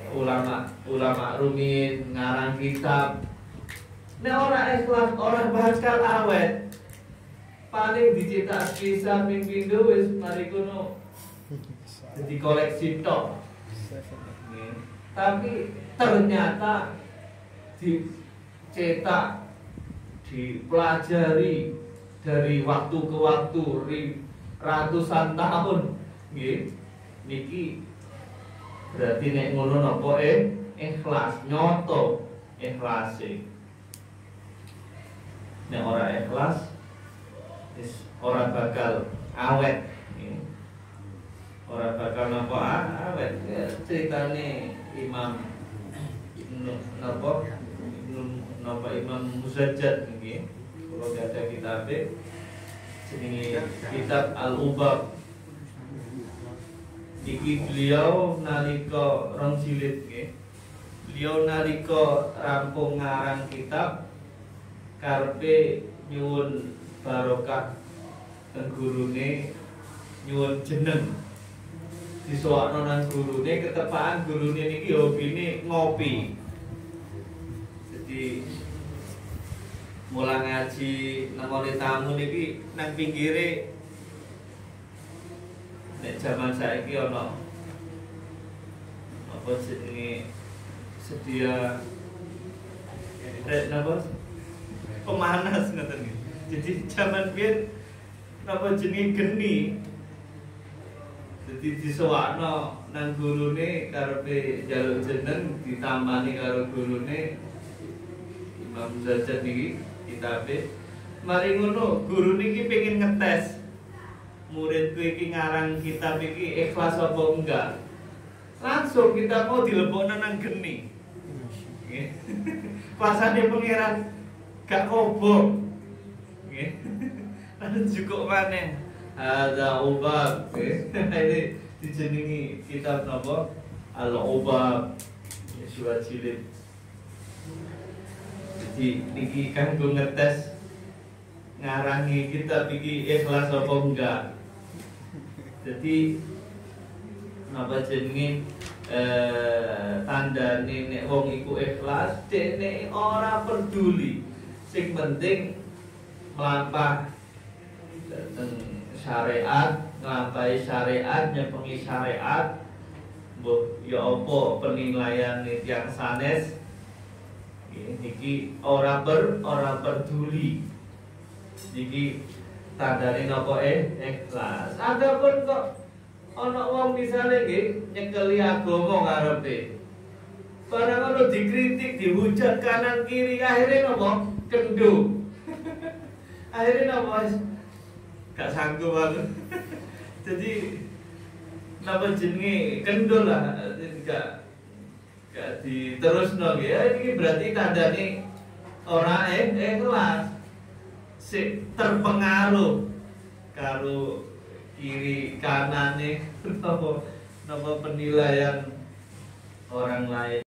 ulama rumin ngarang kitab. Nek ora ikhlas, ora bakal awet. Paling dicetak bisa ping pindho wis mari kono jadi koleksi tok. Tapi ternyata dicetak, dipelajari dari waktu ke waktu ratusan tahun, nggih. Niki berarti nek ngono napa ikhlas, nyoto ikhlase. Nek ora ikhlas wis ora bakal awet. Ora bakal napa awet. Ceritane Imam Imam Muzajjad nggih. Kula gadah kitabe jenenge Kitab Al-Ubab. Iki beliau nalika rong jilid nggih. Beliau nalika rampung ngarang kitab karepe nyuwun barokah teng gurune, nyuwun jeneng disowakno nang gurune, ketepaan gurune niki hobine ngopi. Jadi mulang ngaji nemoni tamu niki nang pinggire. Nek jaman saiki ana apa jenenge sedia napa pemanas ngoten nggih. Jadi jaman biyen napa jenenge geni. Jadi disowakno nang gurune karepe njaluk jeneng ditamani karo gurune Imam Muzajjad iki kitabe. Mari ngono guru niki pengin ngetes muridku iki ngarang kitab iki ikhlas apa enggak. Langsung kita mau dilebokno nang geni. Nggih. Pasane pangeran gak kobok. Nggih. Lan jukuk maneh. Ada ubab. Ini dijenengi kitab napa? Al-Ubab. Yesua jilid. Jadi niki kanggo ngetes ngarangi kitab iki ikhlas apa enggak. Jadi napa jenenge tandane nek wong iku ikhlas, dekne ora peduli. Sing penting mlampah dateng syariat, nglampahi syariat, nyepengi syariat. Mbok ya apa penilaian tiyang sanes niki ora peduli. Niki tandane napa ikhlas. Adapun kok ana wong misale nggih nyekeli agama karepe. Barang ono dikritik, dihujat kanan kiri, akhirnya napa? Kendho. Akhirnya napa? Gak sanggup aku. Jadi napa jenenge kendho lah, gak diterusno nggih. Iki berarti tandane ora ikhlas. Sik terpengaruh karo kiri kanane napa penilaian orang lain.